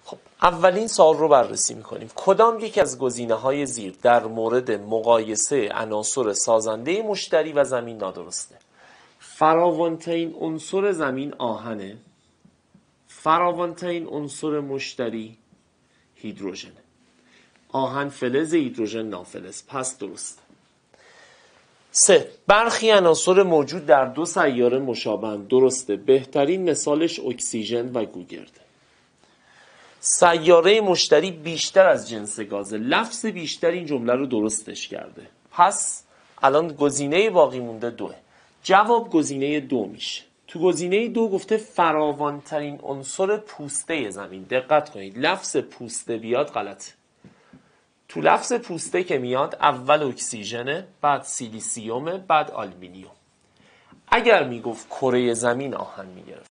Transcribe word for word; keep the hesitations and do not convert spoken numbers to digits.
خب اولین سوال رو بررسی میکنیم. کدام یک از گزینه‌های زیر در مورد مقایسه عناصر سازنده مشتری و زمین نادرسته؟ فراوان‌ترین عنصر زمین آهنه، فراوان‌ترین عنصر مشتری هیدروژنه. آهن فلز، هیدروژن نافلز، پس درسته. سه، برخی عناصر موجود در دو سیاره مشابه‌اند. درسته. بهترین مثالش اکسیژن و گوگرد. سیاره مشتری بیشتر از جنس گازه. لفظ بیشتر این جمله رو درستش کرده. پس الان گزینه باقی مونده دوه. جواب گزینه دو میشه. تو گزینه دو گفته فراوان‌ترین عنصر پوسته زمین. دقت کنید لفظ پوسته بیاد غلطه. تو لفظ پوسته که میاد اول اکسیژنه، بعد سیلیسیومه، بعد آلومینیوم. اگر میگفت کره زمین آهن میگرفت.